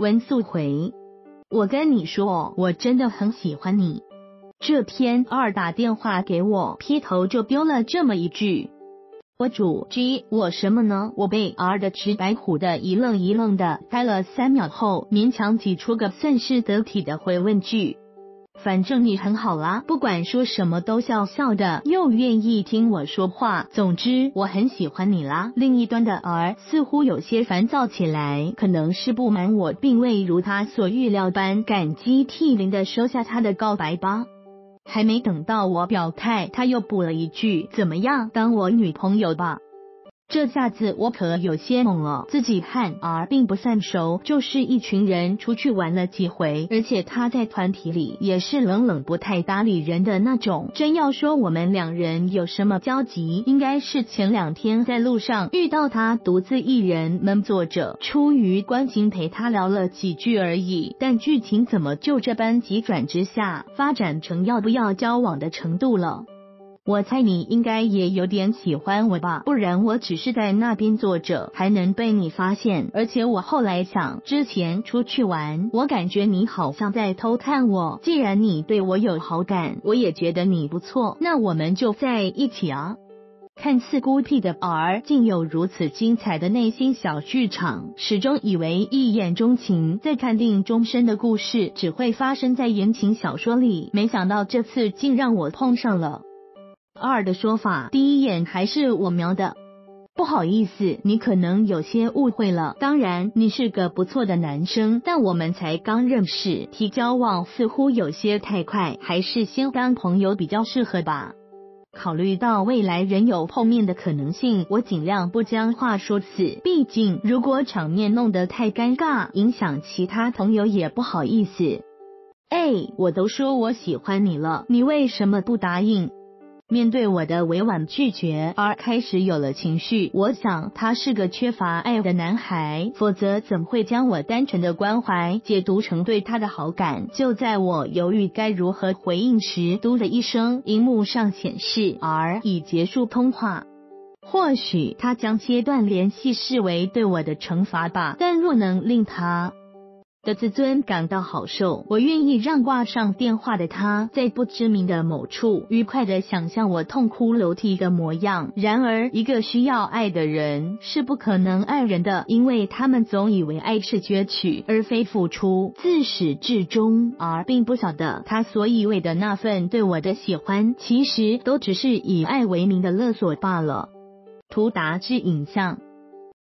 文素回，我跟你说，我真的很喜欢你。这天，R 打电话给我，劈头就丢了这么一句。我主 G， 我什么呢？我被 R 的直白唬得一愣一愣的，呆了3秒后，勉强挤出个算是得体的回问句。反正你很好啦，不管说什么都笑笑的，又愿意听我说话，总之我很喜欢你啦。另一端的 R 似乎有些烦躁起来，可能是不满我并未如他所预料般感激涕零的收下他的告白吧。还没等到我表态，他又补了一句，怎么样，当我女朋友吧。这下子我可有些懵了，自己和 R 并不算熟，就是一群人出去玩了几回，而且他在团体里也是冷冷不太搭理人的那种。真要说我们2人有什么交集，应该是前2天在路上遇到他独自一人闷坐着，出于关心陪他聊了几句而已，但剧情怎么就这般急转直下，发展成要不要交往的程度了。我猜你应该也有点喜欢我吧，不然我只是在那边坐着还能被你发现。而且我后来想，之前出去玩，我感觉你好像在偷看我。既然你对我有好感，我也觉得你不错，那我们就在一起啊。看似孤僻的 R 竟有如此精彩的内心小剧场，始终以为一见钟情再看定终身的故事只会发生在言情小说里，没想到这次竟让我碰上了。R 的说法，第一眼还是我瞄的。不好意思，你可能有些误会了。当然，你是个不错的男生，但我们才刚认识，提交往似乎有些太快，还是先当朋友比较适合吧。考虑到未来仍有碰面的可能性，我尽量不将话说死，毕竟如果场面弄得太尴尬，影响其他朋友也不好意思。我都说我喜欢你了，你为什么不答应？面对我的委婉拒绝， R 开始有了情绪。我想他是个缺乏爱的男孩，否则怎会将我单纯的关怀解读成对他的好感。就在我犹豫该如何回应时，嘟的一声，荧幕上显示 R 已结束通话。或许他将切断联系视为对我的惩罚吧，但若能令他的自尊感到好受，我愿意让挂上电话的他在不知名的某处愉快地想象我痛哭流涕的模样。然而一个需要爱的人是不可能爱人的，因为他们总以为爱是攫取而非付出，自始至终而并不晓得他所以为的那份对我的喜欢，其实都只是以爱为名的勒索罢了。图达之影像。